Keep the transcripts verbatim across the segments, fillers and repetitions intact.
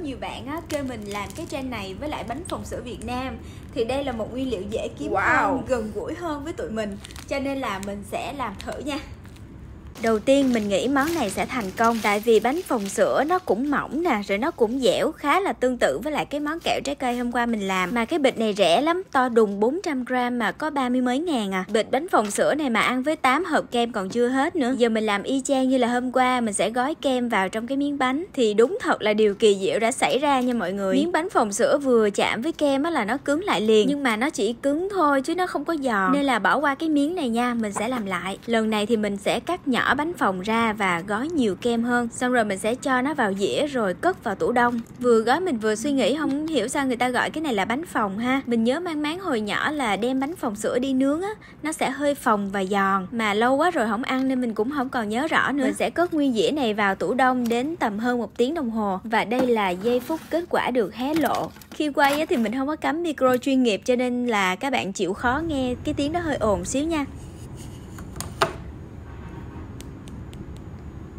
nhiều bạn á, kêu mình làm cái trend này với lại bánh phồng sữa Việt Nam. Thì đây là một nguyên liệu dễ kiếm wow. hơn, gần gũi hơn với tụi mình, cho nên là mình sẽ làm thử nha. Đầu tiên mình nghĩ món này sẽ thành công, tại vì bánh phồng sữa nó cũng mỏng nè, rồi nó cũng dẻo, khá là tương tự với lại cái món kẹo trái cây hôm qua mình làm. Mà cái bịch này rẻ lắm, to đùng bốn trăm gram mà có ba mươi mấy ngàn à. Bịch bánh phồng sữa này mà ăn với tám hộp kem còn chưa hết nữa. Giờ mình làm y chang như là hôm qua, mình sẽ gói kem vào trong cái miếng bánh. Thì đúng thật là điều kỳ diệu đã xảy ra nha mọi người. Miếng bánh phồng sữa vừa chạm với kem á là nó cứng lại liền, nhưng mà nó chỉ cứng thôi chứ nó không có giòn, nên là bỏ qua cái miếng này nha. Mình sẽ làm lại. Lần này thì mình sẽ cắt nhỏ bánh phồng ra và gói nhiều kem hơn, xong rồi mình sẽ cho nó vào dĩa rồi cất vào tủ đông. Vừa gói mình vừa suy nghĩ không hiểu sao người ta gọi cái này là bánh phồng ha. Mình nhớ mang máng hồi nhỏ là đem bánh phồng sữa đi nướng á, nó sẽ hơi phồng và giòn, mà lâu quá rồi không ăn nên mình cũng không còn nhớ rõ nữa. Mình sẽ cất nguyên dĩa này vào tủ đông đến tầm hơn một tiếng đồng hồ, và đây là giây phút kết quả được hé lộ. Khi quay á thì mình không có cắm micro chuyên nghiệp, cho nên là các bạn chịu khó nghe cái tiếng đó hơi ồn xíu nha.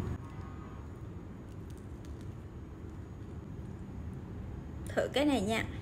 Thử cái này nha.